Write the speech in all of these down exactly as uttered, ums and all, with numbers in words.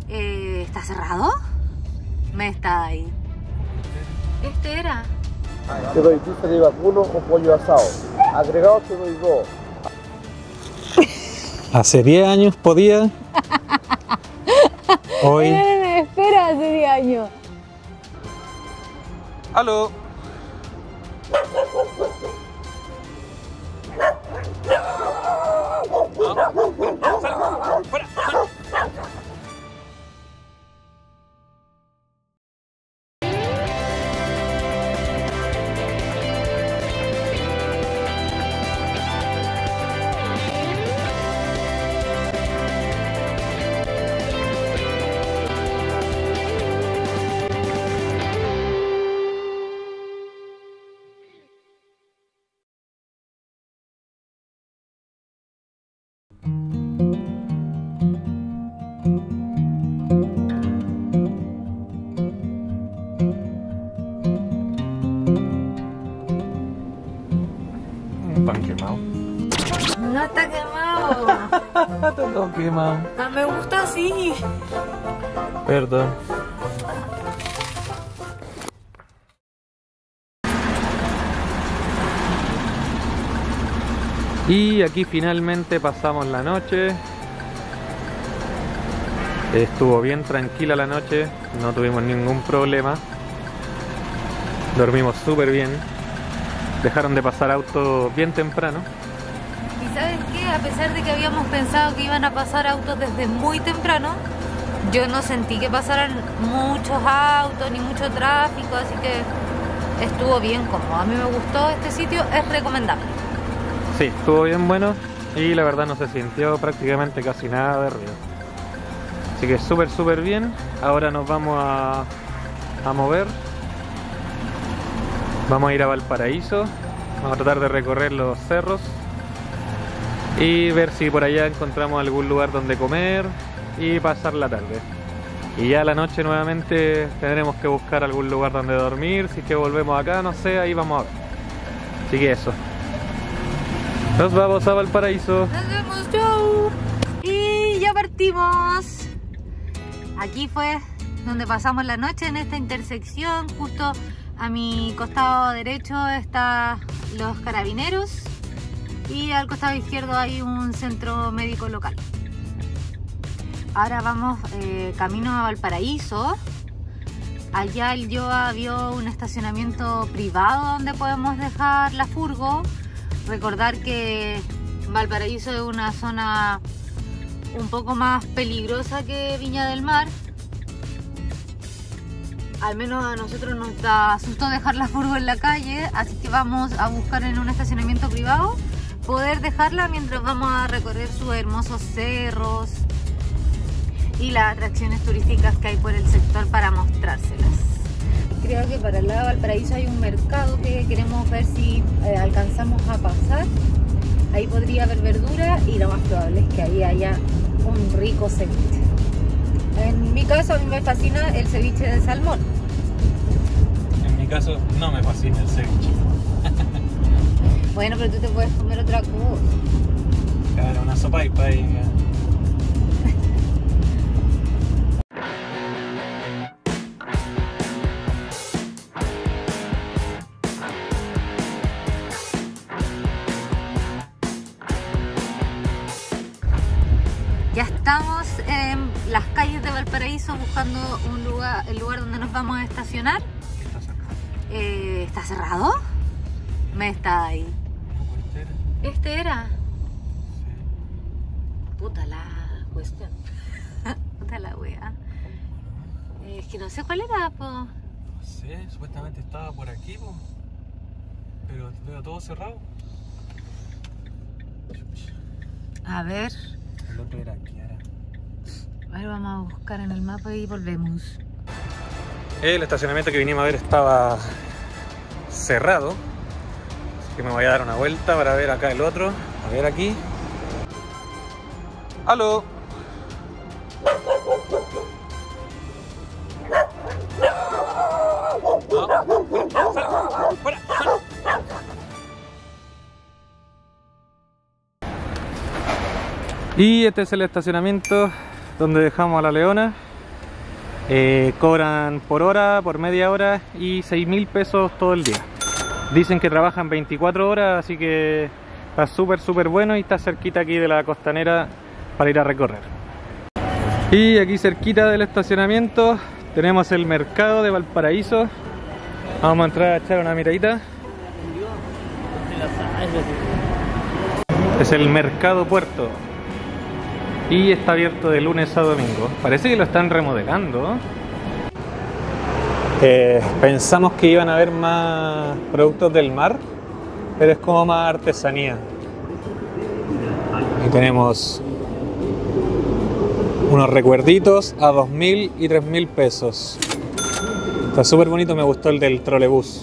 Eh, ¿Está cerrado? Me está ahí. Este era. Te doy pizza de vacuno o pollo asado. Agregado te doy dos. Hace diez años podía. Hoy. Eh, espera, hace diez años. ¡Aló! ¡Fuera! Pan quemado. No está quemado. Está todo quemado. No me gusta así. Perdón. Y aquí finalmente pasamos la noche. Estuvo bien tranquila la noche, no tuvimos ningún problema. Dormimos súper bien. Dejaron de pasar autos bien temprano. ¿Y sabes qué? A pesar de que habíamos pensado que iban a pasar autos desde muy temprano, yo no sentí que pasaran muchos autos ni mucho tráfico, así que estuvo bien cómodo. A mí me gustó este sitio, es recomendable. Sí, estuvo bien bueno y la verdad no se sintió prácticamente casi nada de ruido. Así que súper súper bien. Ahora nos vamos a, a mover. Vamos a ir a Valparaíso. Vamos a tratar de recorrer los cerros y ver si por allá encontramos algún lugar donde comer y pasar la tarde. Y ya a la noche nuevamente tendremos que buscar algún lugar donde dormir. Si es que volvemos acá, no sé, ahí vamos a ver. Así que eso. Nos vamos a Valparaíso. Nos vemos, chau. Y ya partimos. Aquí fue donde pasamos la noche, en esta intersección. Justo a mi costado derecho están los carabineros y al costado izquierdo hay un centro médico local. Ahora vamos eh, camino a Valparaíso. Allá el Yoa vio un estacionamiento privado donde podemos dejar la furgo. Recordar que Valparaíso es una zona un poco más peligrosa que Viña del Mar. Al menos a nosotros nos da susto dejar la furgo en la calle, así que vamos a buscar en un estacionamiento privado poder dejarla mientras vamos a recorrer sus hermosos cerros y las atracciones turísticas que hay por el sector para mostrárselas. Creo que para el lado de Valparaíso hay un mercado que queremos ver si eh, alcanzamos a pasar. Ahí podría haber verdura y lo más probable es que ahí haya un rico ceviche. En mi caso a mí me fascina el ceviche de salmón. En mi caso no me fascina el ceviche. Bueno, pero tú te puedes comer otra cosa. Claro, una sopaippa ahí. Ya estamos en las calles de Valparaíso buscando un lugar, el lugar donde nos vamos a estacionar. Está cerrado. Eh, ¿Está cerrado? Me está ahí. ¿Este era? ¿Este era? Sí. Puta la cuestión. Puta la wea. Eh, es que no sé cuál era, po. No sé, supuestamente estaba por aquí, po. Pero veo todo cerrado. A ver. El otro era aquí, ahora. A ver, vamos a buscar en el mapa y volvemos. El estacionamiento que vinimos a ver estaba cerrado. Así que me voy a dar una vuelta para ver acá el otro. A ver aquí. ¡Aló! ¡Fuera! Y este es el estacionamiento donde dejamos a la leona. Eh, cobran por hora, por media hora y seis mil pesos todo el día. Dicen que trabajan veinticuatro horas, así que está súper súper bueno y está cerquita aquí de la costanera para ir a recorrer. Y aquí cerquita del estacionamiento tenemos el mercado de Valparaíso. Vamos a entrar a echar una miradita. Es el mercado puerto y está abierto de lunes a domingo. Parece que lo están remodelando. Eh, pensamos que iban a haber más productos del mar, pero es como más artesanía. Y tenemos unos recuerditos a dos mil y tres mil pesos. Está súper bonito, me gustó el del trolebús.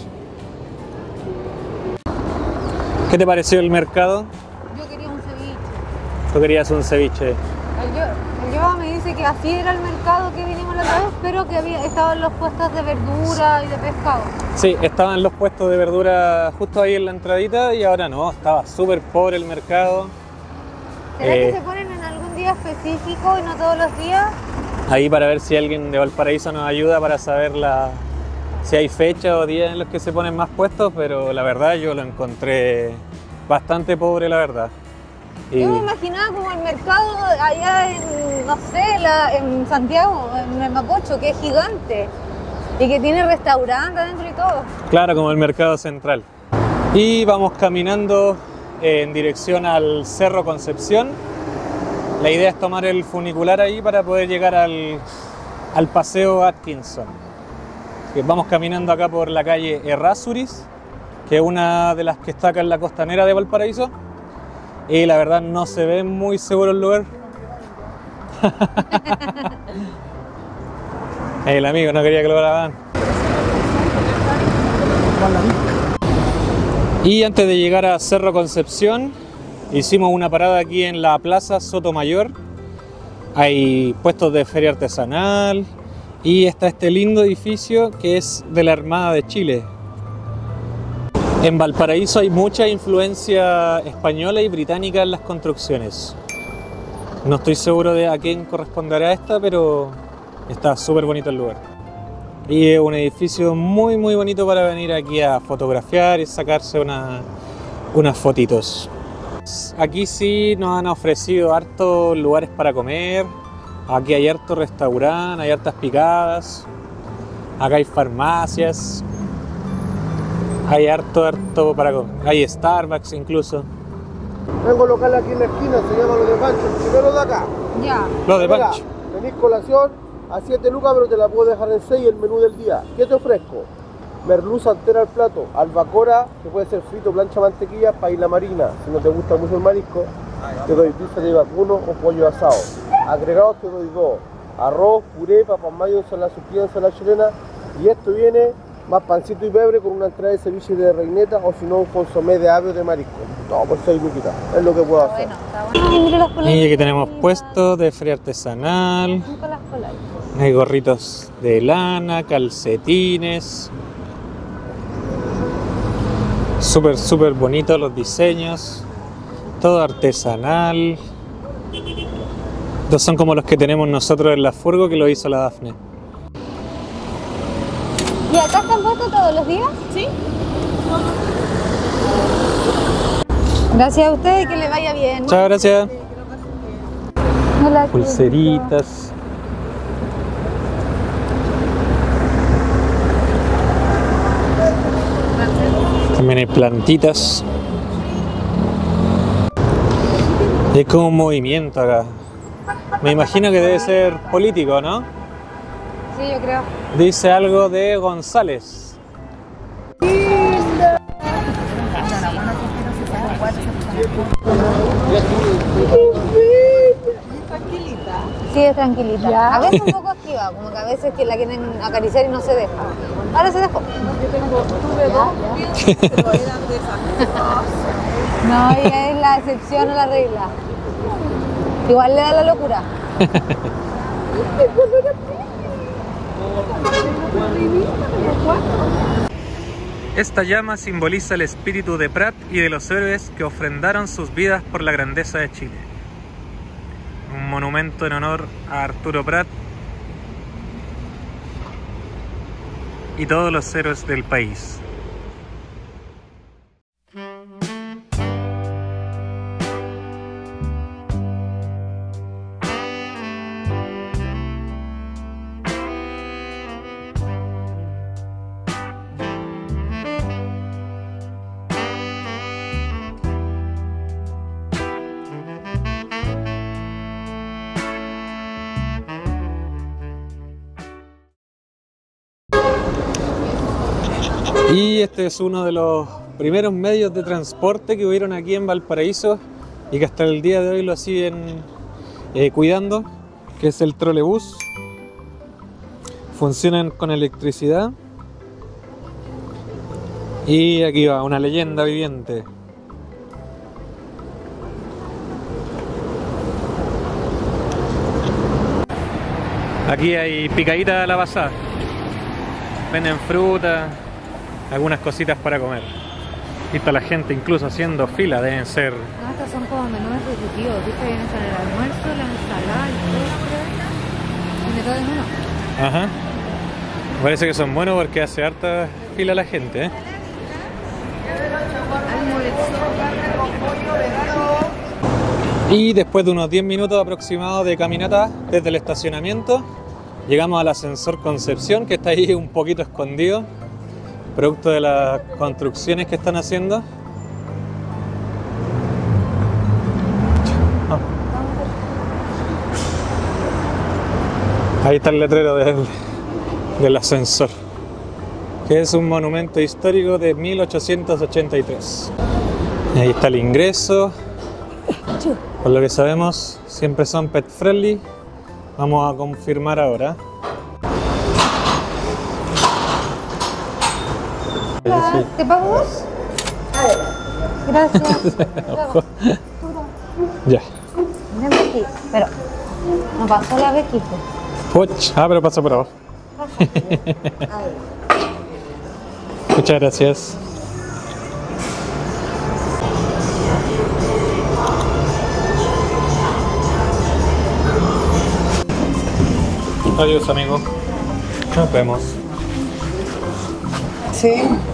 ¿Qué te pareció el mercado? Yo quería un ceviche. Tú querías un ceviche. El yo, el yo me dice que así era el mercado que vinimos la otra vez, pero que había, estaban los puestos de verdura y de pescado. Sí, estaban los puestos de verdura justo ahí en la entradita y ahora no, estaba súper pobre el mercado. ¿Será Eh, que se ponen en algún día específico y no todos los días? Ahí para ver si alguien de Valparaíso nos ayuda para saber la, si hay fecha o días en los que se ponen más puestos, pero la verdad yo lo encontré bastante pobre, la verdad. Y yo me imaginaba como el mercado allá en, no sé, la, en Santiago, en el Mapocho, que es gigante y que tiene restaurante adentro y todo. claro, como el mercado central. Y vamos caminando en dirección al Cerro Concepción. La idea es tomar el funicular ahí para poder llegar al, al Paseo Atkinson. Que vamos caminando acá por la calle Errázuriz, que es una de las que está acá en la costanera de Valparaíso. Y la verdad no se ve muy seguro el lugar. El amigo no quería que lo grabaran. Y antes de llegar a Cerro Concepción, hicimos una parada aquí en la Plaza Sotomayor. Hay puestos de feria artesanal y está este lindo edificio que es de la Armada de Chile. En Valparaíso hay mucha influencia española y británica en las construcciones. No estoy seguro de a quién corresponderá esta, pero está súper bonito el lugar. Y es un edificio muy muy bonito para venir aquí a fotografiar y sacarse una, unas fotitos. Aquí sí nos han ofrecido hartos lugares para comer. Aquí hay harto restaurante, hay hartas picadas. Acá hay farmacias. Hay harto, harto para comer. Hay Starbucks incluso. Tengo local aquí en la esquina, se llama Lo de Pancho, el primero de acá. Ya. Lo de Mira, Pancho. tenés colación a siete lucas, pero te la puedo dejar en seis el menú del día. ¿Qué te ofrezco? Merluza entera al plato, albacora, que puede ser frito, plancha, mantequilla, paella marina. Si no te gusta mucho el marisco, te doy bife de vacuno o pollo asado. Agregados te doy dos. Arroz, puré, papas mayo, ensalada surtida, ensalada chilena. Y esto viene más pancito y pebre con una entrada de ceviche de reineta o si no un consomé de ave o de marisco. Todo por seis luquitas, es lo que puedo Está hacer. bueno, está bueno. Ay, mira las polainas. Y aquí tenemos puestos de feria artesanal. Nunca las polainas. Hay gorritos de lana, calcetines. Súper, súper bonitos los diseños. Todo artesanal. Estos son como los que tenemos nosotros en la furgo que lo hizo la Dafne. ¿Y acá están puestos todos los días? Sí. Gracias a ustedes y que le vaya bien. Muchas gracias. Hola, Pulseritas. También hay plantitas. Hay como un movimiento acá. Me imagino que debe ser político, ¿no? Sí, yo creo. Dice algo de González. Sí, es tranquilita. ¿Ya? A veces un poco activa, como que a veces que la quieren acariciar y no se deja. Ahora se dejó. Yo tengo, tuve dos, pero eran de esas. No, ella es la excepción a la regla. Igual le da la locura. Esta llama simboliza el espíritu de Prat y de los héroes que ofrendaron sus vidas por la grandeza de Chile. Un monumento en honor a Arturo Prat, y todos los héroes del país. Y este es uno de los primeros medios de transporte que hubieron aquí en Valparaíso y que hasta el día de hoy lo siguen eh, cuidando, que es el trolebús. Funcionan con electricidad y aquí va una leyenda viviente. Aquí hay picadita a la pasada, venden fruta, algunas cositas para comer. Y está la gente incluso haciendo fila, deben ser... No, estos son como menús ejecutivos, ¿viste? Vienen con el almuerzo, la ensalada, el postre, y de todo en uno. Ajá. Parece que son buenos porque hace harta fila la gente, ¿eh? Y después de unos diez minutos aproximados de caminata desde el estacionamiento, llegamos al ascensor Concepción, que está ahí un poquito escondido, producto de las construcciones que están haciendo. Ahí está el letrero del, del ascensor, que es un monumento histórico de mil ochocientos ochenta y tres. Ahí está el ingreso. Por lo que sabemos, siempre son pet friendly. Vamos a confirmar ahora. ¿Te pago vos? Gracias. Ya. Ven aquí, pero no pasó la vez, Kiko. Puch. Ah, pero pasa por abajo. Muchas gracias. Adiós, amigo. Nos vemos. Sí.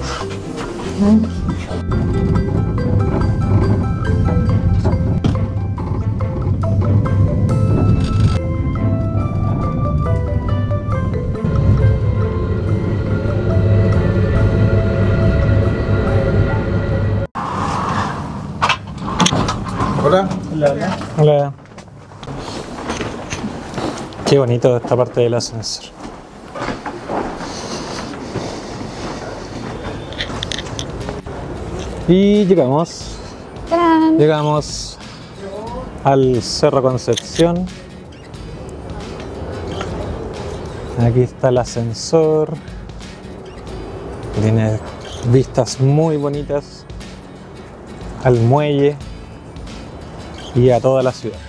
Hola. Hola. Hola. Qué bonito esta parte del ascensor. Y llegamos. ¡Tarán! Llegamos al Cerro Concepción. Aquí está el ascensor. Tiene vistas muy bonitas al muelle y a toda la ciudad.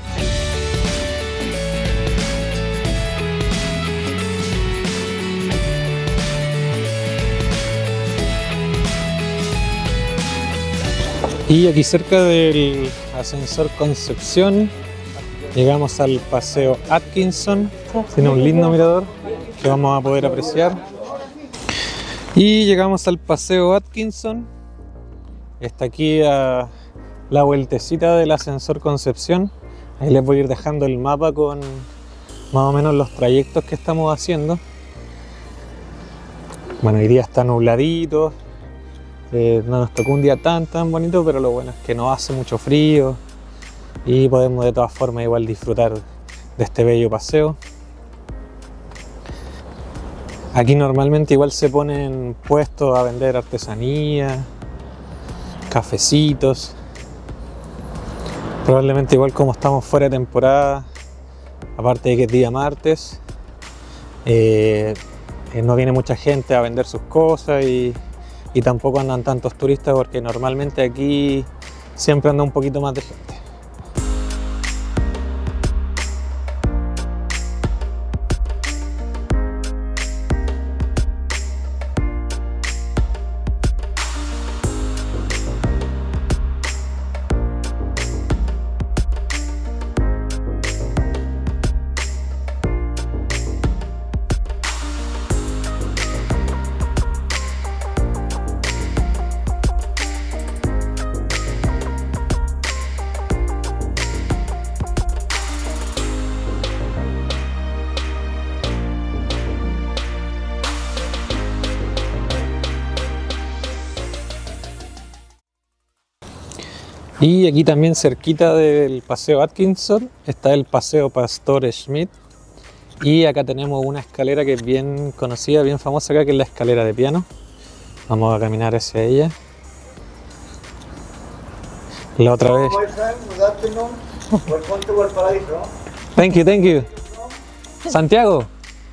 Y aquí cerca del ascensor Concepción llegamos al Paseo Atkinson. Tiene un lindo mirador que vamos a poder apreciar. Y llegamos al Paseo Atkinson. Está aquí a la vueltecita del ascensor Concepción. Ahí les voy a ir dejando el mapa con más o menos los trayectos que estamos haciendo. Bueno, hoy día está nubladito. Eh, no nos tocó un día tan tan bonito, pero lo bueno es que no hace mucho frío y podemos de todas formas igual disfrutar de este bello paseo. Aquí normalmente igual se ponen puestos a vender artesanía, cafecitos. Probablemente igual como estamos fuera de temporada, aparte de que es día martes, eh, eh, no viene mucha gente a vender sus cosas y Y tampoco andan tantos turistas porque normalmente aquí siempre anda un poquito más de gente. Y aquí también cerquita del Paseo Atkinson está el Paseo Pastor Schmidt. Y acá tenemos una escalera que es bien conocida, bien famosa acá, que es la escalera de piano. Vamos a caminar hacia ella. La otra vez. Thank you, thank you. Santiago.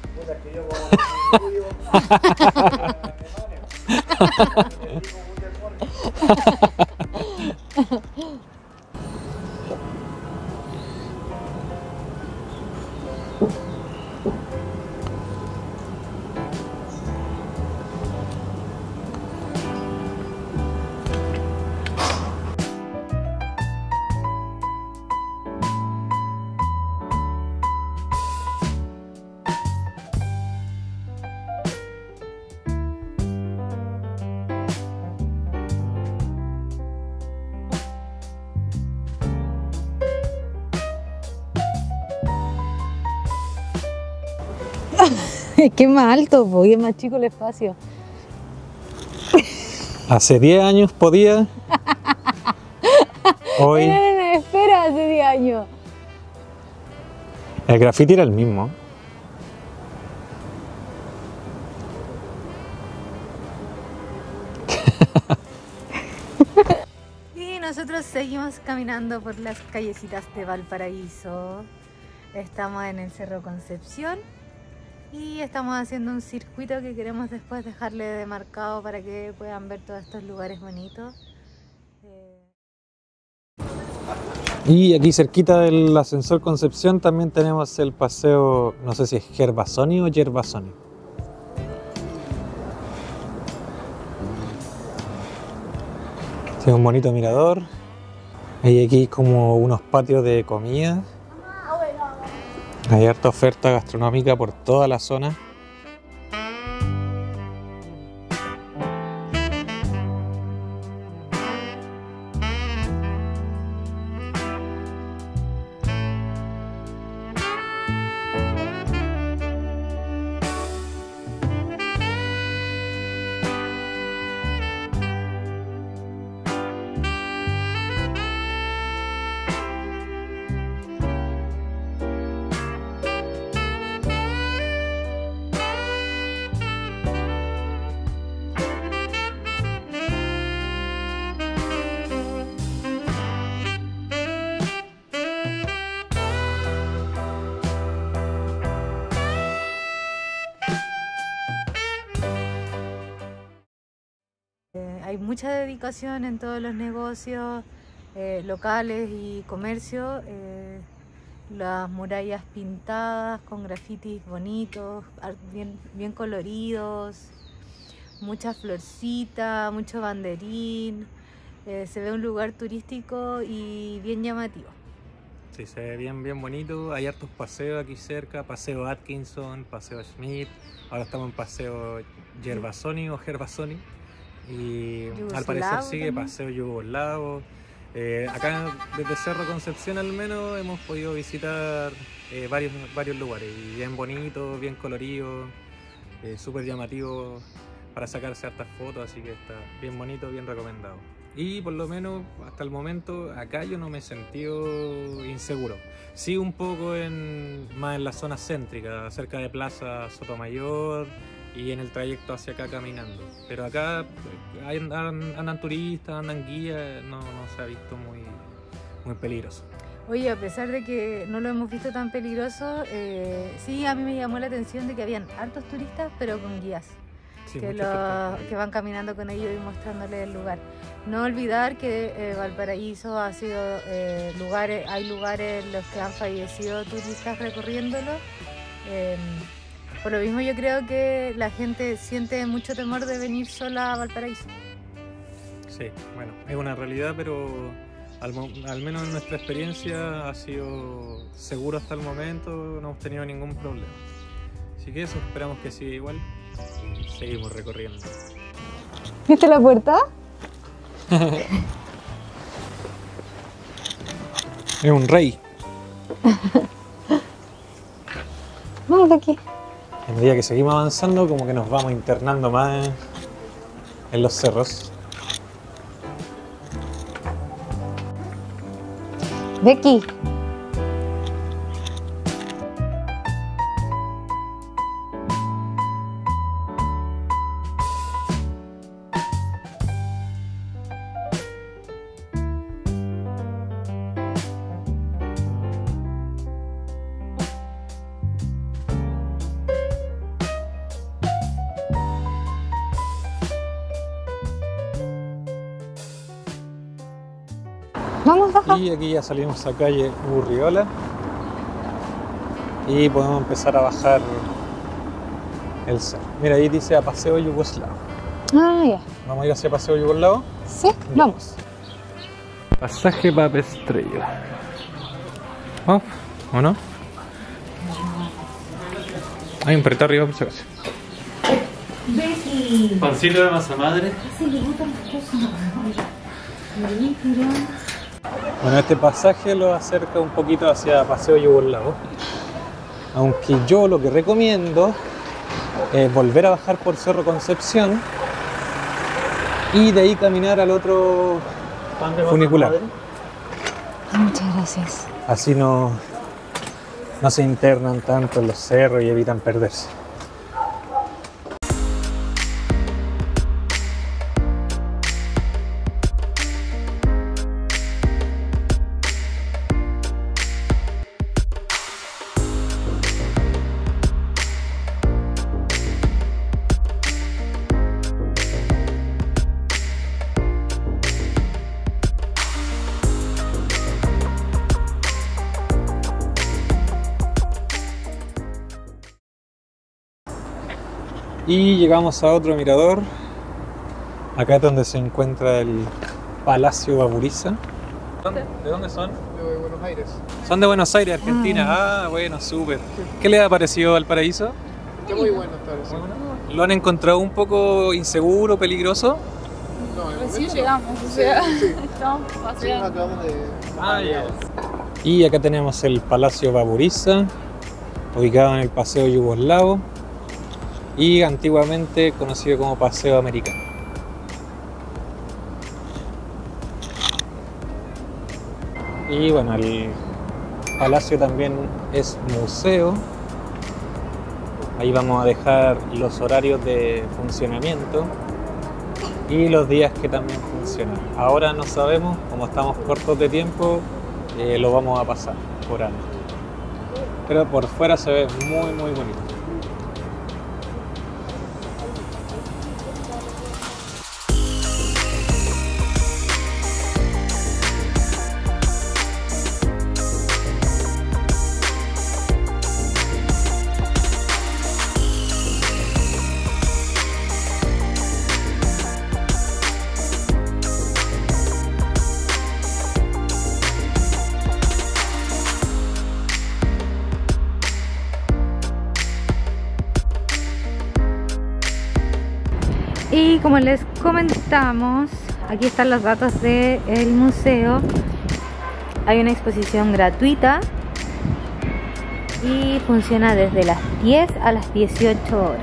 Es que es más alto, porque es más chico el espacio. Hace diez años podía. Hoy. Eh, espera, hace diez años. El graffiti era el mismo. Y nosotros seguimos caminando por las callecitas de Valparaíso. Estamos en el Cerro Concepción. Y estamos haciendo un circuito que queremos después dejarle demarcado para que puedan ver todos estos lugares bonitos. Eh... Y aquí cerquita del ascensor Concepción también tenemos el paseo, no sé si es Gervasoni o Gervasoni. Tiene un bonito mirador. Hay aquí como unos patios de comida. Hay harta oferta gastronómica por toda la zona. Hay mucha dedicación en todos los negocios eh, locales y comercio. Eh, las murallas pintadas con grafitis bonitos, bien, bien coloridos, mucha florcita, mucho banderín. Eh, se ve un lugar turístico y bien llamativo. Sí, se ve bien, bien bonito. Hay hartos paseos aquí cerca, Paseo Atkinson, Paseo Schmidt. Ahora estamos en Paseo Gervasoni o Gervasoni. Y Yugoslavo al parecer sigue también. Paseo Yugoslavo. Eh, acá desde Cerro Concepción al menos hemos podido visitar eh, varios, varios lugares, y bien bonitos, bien coloridos, eh, súper llamativos para sacarse hartas fotos, así que está bien bonito, bien recomendado. Y por lo menos hasta el momento acá yo no me he sentido inseguro. Sí, un poco en, más en la zona céntrica, cerca de Plaza Sotomayor y en el trayecto hacia acá caminando. Pero acá hay, andan, andan turistas, andan guías, no, no se ha visto muy, muy peligroso. Oye, a pesar de que no lo hemos visto tan peligroso, eh, sí a mí me llamó la atención de que habían hartos turistas, pero con guías. Sí, que, muchas lo, personas. que van caminando con ellos y mostrándoles el lugar. No olvidar que eh, Valparaíso ha sido eh, lugares, hay lugares en los que han fallecido turistas recorriéndolo. Eh, por lo mismo yo creo que la gente siente mucho temor de venir sola a Valparaíso. Sí, bueno, es una realidad, pero al, al menos en nuestra experiencia ha sido seguro hasta el momento, no hemos tenido ningún problema. Así que eso, esperamos que siga igual y seguimos recorriendo. ¿Viste la puerta? Es un rey. Vamos de aquí. A medida que seguimos avanzando, como que nos vamos internando más en, en los cerros. Becky. Vamos, baja. Y aquí ya salimos a calle Urriola y podemos empezar a bajar el cerro. Mira, ahí dice a Paseo Yugoslavo. Ah, ya. ¿Vamos a ir hacia Paseo Yugoslavo? Sí, vamos. Pasaje Papestrello. ¿Vamos? ¿O no? Hay un perrito arriba, por si acaso. Becky. Pancito de masa madre. Bueno, este pasaje lo acerca un poquito hacia Paseo Yugoslavo. Aunque yo lo que recomiendo es volver a bajar por Cerro Concepción y de ahí caminar al otro funicular. Muchas gracias. Así no, no se internan tanto en los cerros y evitan perderse. Y llegamos a otro mirador. Acá es donde se encuentra el Palacio Baburiza. ¿De dónde son? De Buenos Aires. Son de Buenos Aires, Argentina. Ah, bueno, súper. ¿Qué les ha parecido Valparaíso? Está muy bueno esta vez. ¿Lo han encontrado un poco inseguro, peligroso? No, Recién llegamos, o sea, sí. estamos Sí, paseando. acabamos de... Ah, ya. Y acá tenemos el Palacio Baburiza, ubicado en el Paseo Yugoslavo y antiguamente conocido como Paseo Americano. Y bueno, el palacio también es museo. Ahí vamos a dejar los horarios de funcionamiento y los días que también funcionan. Ahora no sabemos, como estamos cortos de tiempo, eh, lo vamos a pasar por alto. Pero por fuera se ve muy muy bonito. Y como les comentamos, aquí están los datos del museo. Hay una exposición gratuita y funciona desde las diez a las dieciocho horas.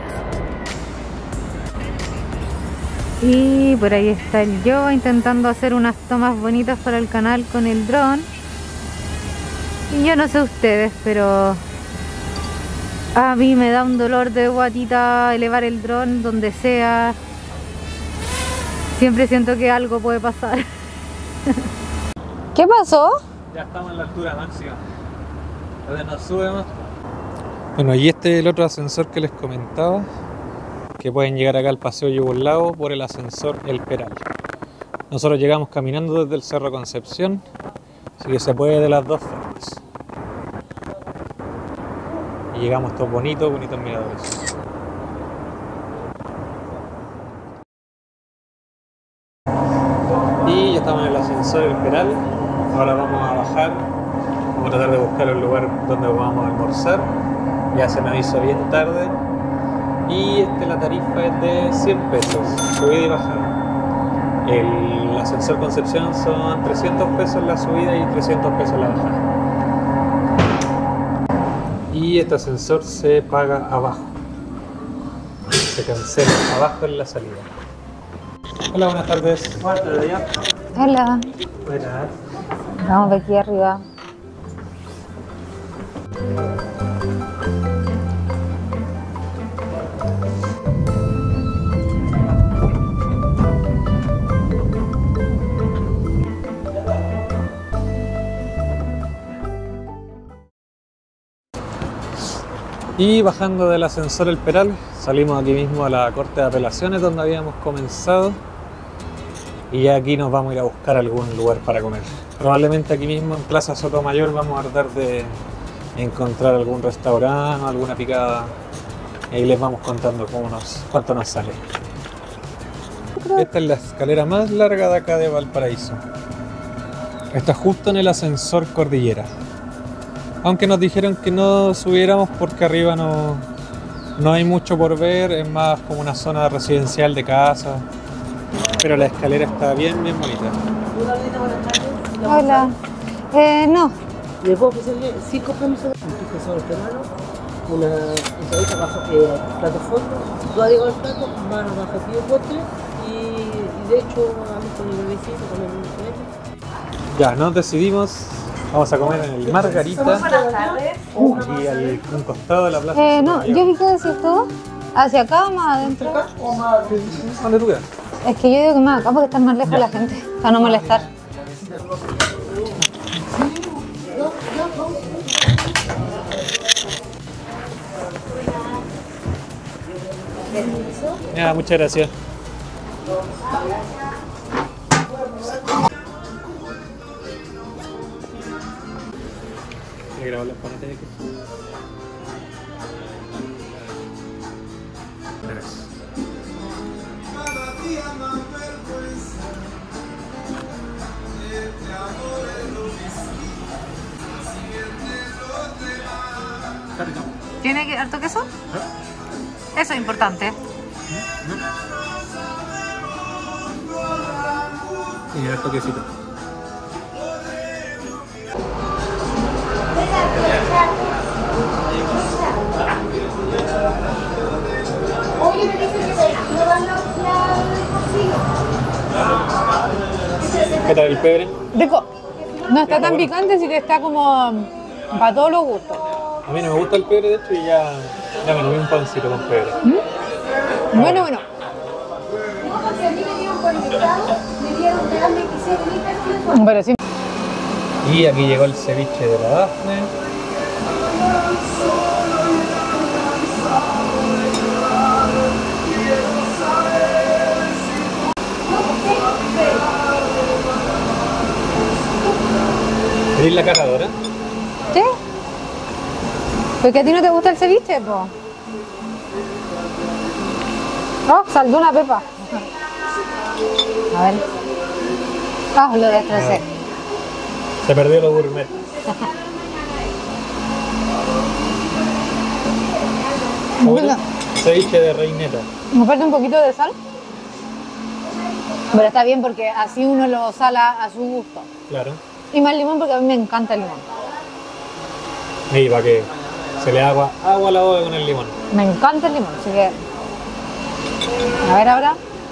Y por ahí está el yo intentando hacer unas tomas bonitas para el canal con el dron. Y yo no sé ustedes, pero a mí me da un dolor de guatita elevar el dron donde sea. Siempre siento que algo puede pasar. ¿Qué pasó? Ya estamos en la altura máxima. Donde nos subimos. Bueno, y este es el otro ascensor que les comentaba, que pueden llegar acá al Paseo Yugoslavo por el ascensor El Peral. Nosotros llegamos caminando desde el Cerro Concepción, así que se puede de las dos formas. Y llegamos todos bonitos, bonitos miradores. Y ya estamos en el ascensor El Peral. Ahora vamos a bajar. Vamos a tratar de buscar un lugar donde vamos a almorzar. Ya se nos hizo bien tarde. Y este, la tarifa es de cien pesos, subida y bajada. El ascensor Concepción son trescientos pesos la subida y trescientos pesos la bajada. Y este ascensor se paga abajo. Se cancela abajo en la salida. Hola, buenas tardes. Hola. Buenas. Vamos de aquí arriba. Y bajando del ascensor El Peral, salimos aquí mismo a la Corte de Apelaciones donde habíamos comenzado. Y ya aquí nos vamos a ir a buscar algún lugar para comer. Probablemente aquí mismo en Plaza Sotomayor vamos a tratar de encontrar algún restaurante o alguna picada. Y ahí les vamos contando cómo nos, cuánto nos sale. Esta es la escalera más larga de acá de Valparaíso. Está justo en el ascensor Cordillera. Aunque nos dijeron que no subiéramos porque arriba no, no hay mucho por ver, es más como una zona residencial de casa. Pero la escalera está bien, bien bonita. Hola. Eh, no. ¿Le puedo ofrecerle cinco permisos? Un pico sobre peruano, una ensaladita bajo eh, plato fondo, dos agregados al plato, más bajo pide postre y, y de hecho vamos con el bebecito, con el bebecito. Ya, nos decidimos. Vamos a comer en el Margarita. Buenas tardes. Aquí al un costado de la plaza. Eh, no, yo vi que decís tú. ¿Hacia acá o más adentro? ¿Dónde tú quedas? Es que yo digo que más acá porque están más lejos de la gente, para no molestar. Ya, muchas gracias. ¿Quieres grabar las paletas de aquí? Gracias. ¿Tiene que- harto queso? Eso es importante. Y el toquecito. ¿Qué tal el pebre? Rico. No está tan picante, así que está como para todos los gustos. A mí no me gusta el pebre, de hecho, y ya, ya me comí un pancito con pebre. ¿Mm? Bueno, bueno. Pero sí. Y aquí llegó el ceviche de la Dafne. ¿Querés la cargadora? ¿Sí? Porque a ti no te gusta el ceviche, po. Oh, saltó una pepa. A ver. Ah, lo destrocé. Se perdió lo gourmet. Bueno, Ceviche de reineta. me falta un poquito de sal. Pero está bien porque así uno lo sala a su gusto. Claro. Y más limón porque a mí me encanta el limón. Y para que se le agua, agua a la boca con el limón. Me encanta el limón, así que... A ver ahora.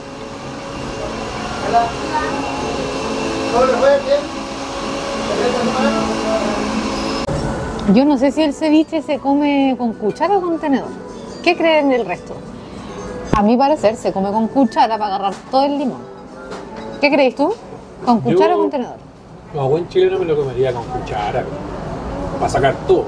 Yo no sé si el ceviche se come con cuchara o con tenedor. ¿Qué creen del resto? A mi parecer se come con cuchara para agarrar todo el limón. ¿Qué creéis tú? ¿Con cuchara Yo- o con tenedor? Como buen chileno me lo comería con cuchara. Para sacar todo.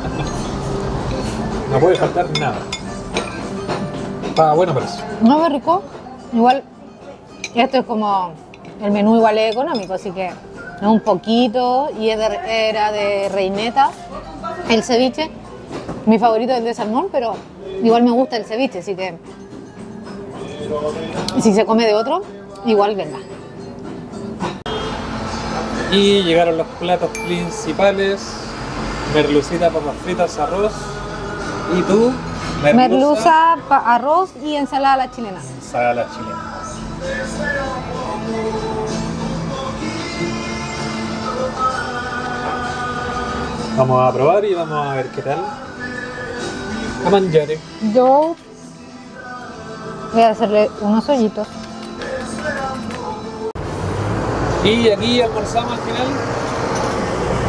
No puede faltar nada. Está bueno para eso. No, muy rico. Igual, esto es como... El menú igual es económico, así que es un poquito y es de- era de reineta. El ceviche, mi favorito es el de salmón, pero igual me gusta el ceviche, así que si se come de otro, igual venga. Y llegaron los platos principales. Merlucita, papas fritas, arroz. ¿Y tú? Merluza, pa- arroz y ensalada a la chilena. Ensalada a la chilena. Vamos a probar y vamos a ver qué tal. A mangiare. Yo voy a hacerle unos hoyitos. Y aquí almorzamos al final.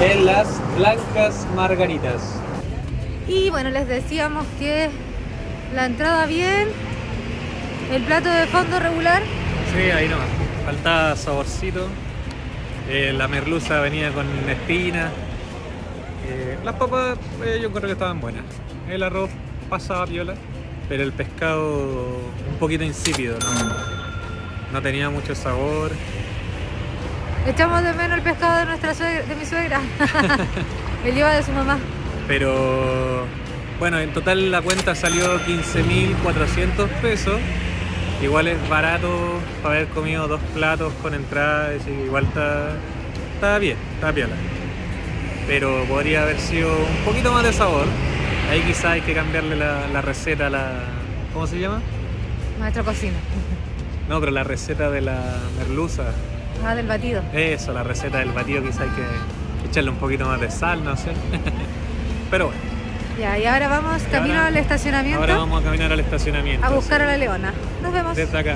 en las Blancas Margaritas. Y bueno, les decíamos que la entrada bien, el plato de fondo regular. Sí, ahí no, faltaba saborcito. Eh, la merluza venía con espinas. Eh, las papas eh, yo creo que estaban buenas. El arroz pasaba piola, pero el pescado un poquito insípido, no, no tenía mucho sabor. Echamos de menos el pescado de nuestra suegra, de mi suegra. El lleva de su mamá. Pero bueno, en total la cuenta salió quince mil cuatrocientos pesos. Igual es barato para haber comido dos platos con entrada, así que igual está, está bien, está piola. Pero podría haber sido un poquito más de sabor. Ahí quizás hay que cambiarle la, la receta a la... ¿Cómo se llama? Maestro cocina. No, pero la receta de la merluza. Ah, del batido. Eso, la receta del batido quizás hay que echarle un poquito más de sal, no sé. Pero bueno. Ya, y ahora vamos Y camino ahora- al estacionamiento Ahora vamos a caminar al estacionamiento. a buscar sí. a la leona. Nos vemos. Desde acá.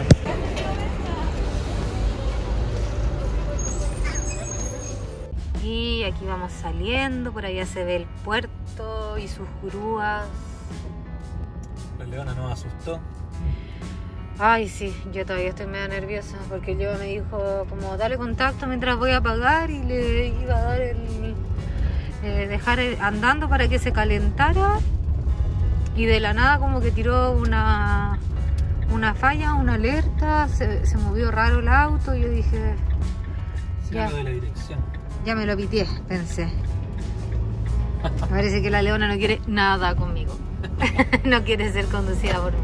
Y aquí vamos saliendo, por allá se ve el puerto y sus grúas. La leona nos asustó. Ay, sí, yo todavía estoy medio nerviosa porque el Lleva me dijo como dale contacto mientras voy a pagar y le iba a dar el... Eh, dejar el- andando para que se calentara y de la nada como que tiró una, una falla, una alerta, se, se movió raro el auto y yo dije, ya, de la dirección. ya me lo pitié, pensé. Parece que la leona no quiere nada conmigo. No quiere ser conducida por mí.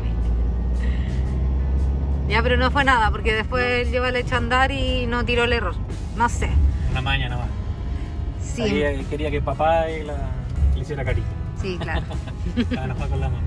Ya, pero no fue nada, porque después Lleva le echó a andar y no tiró el error. No sé. Una maña nomás. Sí, Ahí, eh, quería que papá y la, le hiciera cariño. sí, claro. Estaba enojada con la mamá.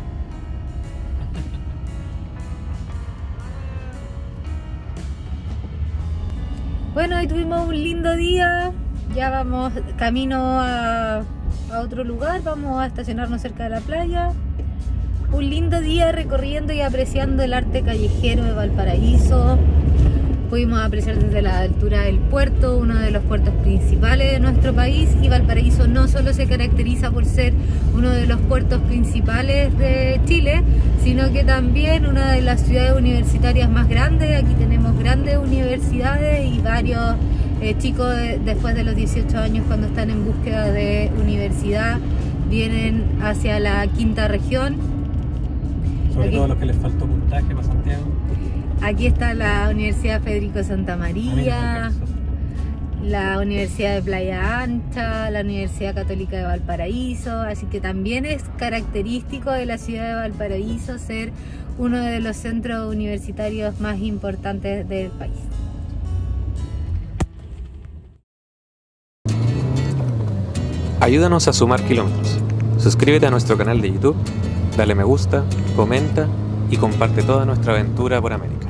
Bueno, hoy tuvimos un lindo día. Ya vamos camino a, a otro lugar. Vamos a estacionarnos cerca de la playa. Un lindo día recorriendo y apreciando el arte callejero de Valparaíso. Pudimos apreciar desde la altura del puerto, uno de los puertos principales de nuestro país. Y Valparaíso no solo se caracteriza por ser uno de los puertos principales de Chile, sino que también una de las ciudades universitarias más grandes. Aquí tenemos grandes universidades y varios eh, chicos de- después de los dieciocho años, cuando están en búsqueda de universidad, vienen hacia la quinta región. Sobre Aquí. todo los que les faltó puntaje para Santiago. Aquí está la Universidad Federico Santa A mí no María, me alcanzó. la Universidad de Playa Ancha, la Universidad Católica de Valparaíso, así que también es característico de la ciudad de Valparaíso ser uno de los centros universitarios más importantes del país. Ayúdanos a sumar kilómetros. Suscríbete a nuestro canal de YouTube, dale me gusta, comenta y comparte toda nuestra aventura por América.